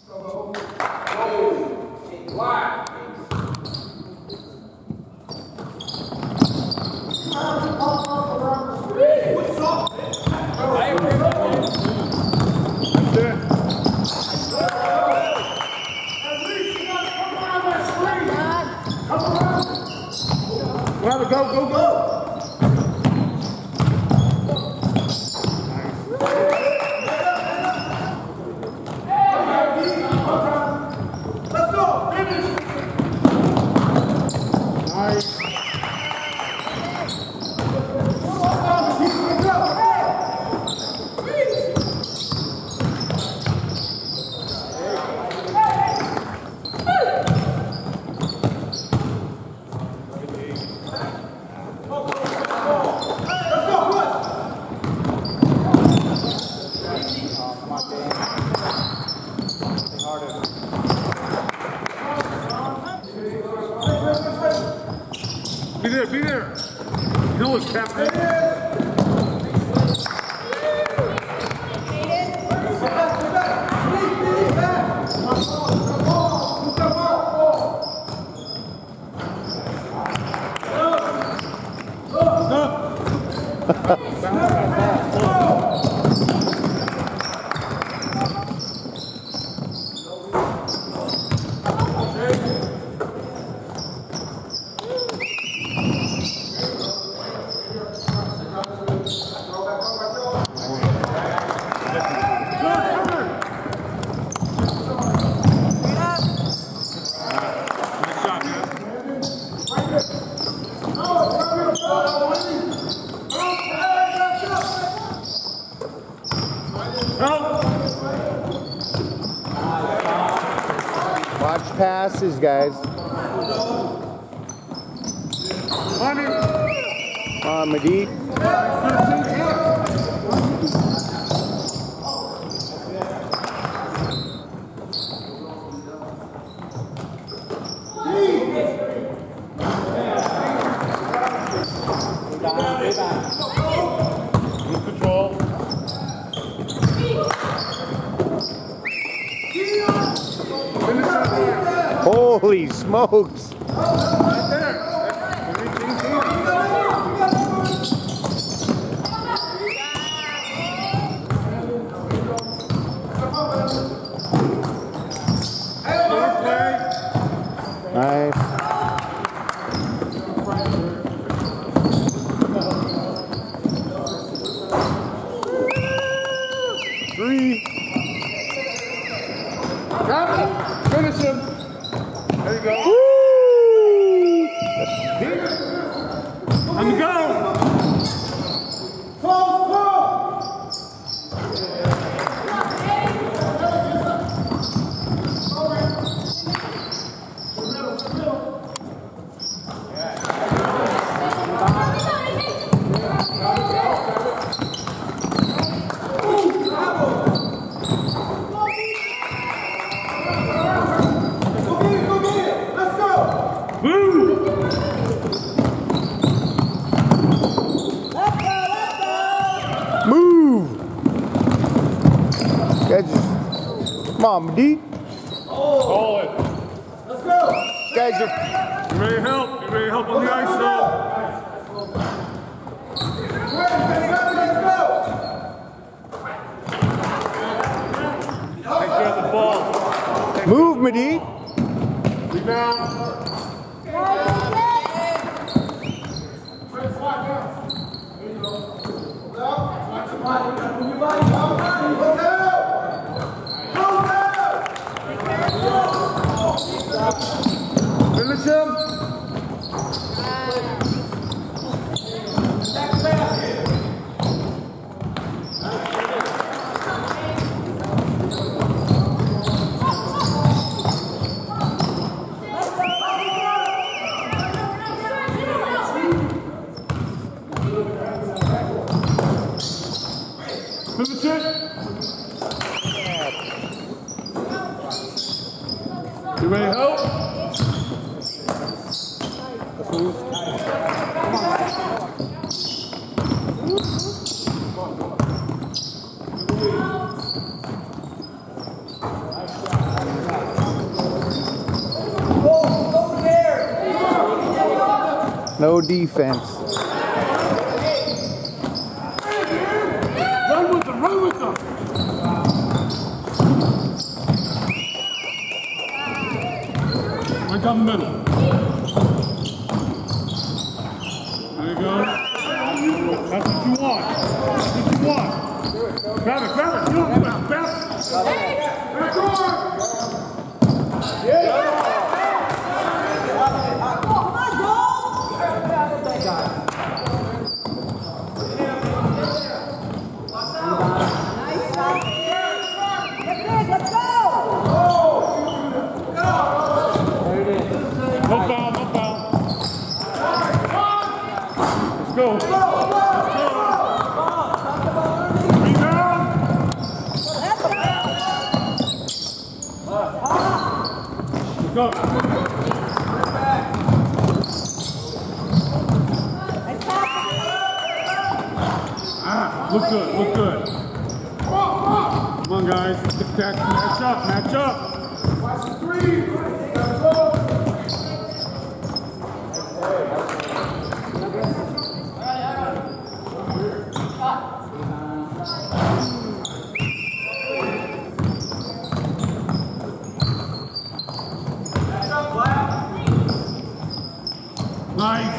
Be there. You know what's happening. Watch passes, guys. Come on, Medit. Holy smokes! Nice. Three. Finish him. There you go. Woo! On the go. Come on, Medit. Call it. Let's go. Guys are you ready to help? You ready to help on the ice though? Let's go. Take care of the ball. move, Medit. Rebound. Finish him. Finish it. You ready to help? No defense. Run with them, run with them. Right down the middle. There you go. That's what you want. That's what you want. Grab it, grab it. You don't grab it. Back door. Yeah. Go. Let's go. Rebound. Let's go. Look good, look good. Come on, guys. Match up, match up. Watch the three. Let's go. Nice.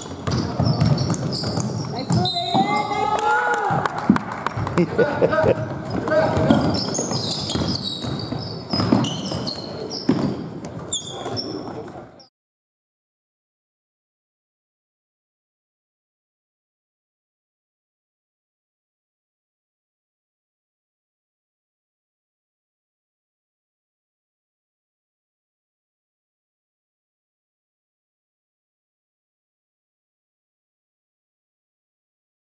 Nice move.